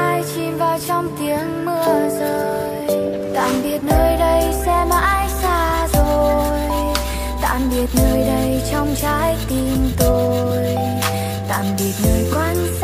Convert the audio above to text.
vai chìm vào trong tiếng mưa rơi. Tạm biệt nơi đây sẽ mãi xa rồi, tạm biệt nơi đây trong trái tim tôi, tạm biệt nơi quán